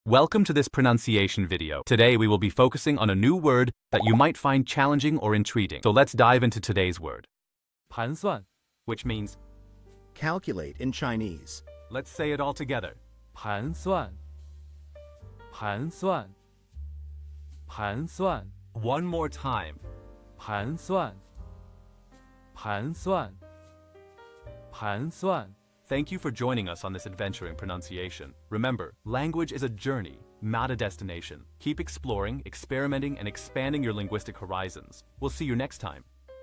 Welcome to this pronunciation video. Today we will be focusing on a new word that you might find challenging or intriguing. So let's dive into today's word. 盘算 Which means, Calculate in Chinese. let's say it all together. 盘算盘算盘算 One more time. 盘算盘算盘算 Thank you for joining us on this adventure in pronunciation. Remember, language is a journey, not a destination. Keep exploring, experimenting, and expanding your linguistic horizons. We'll see you next time.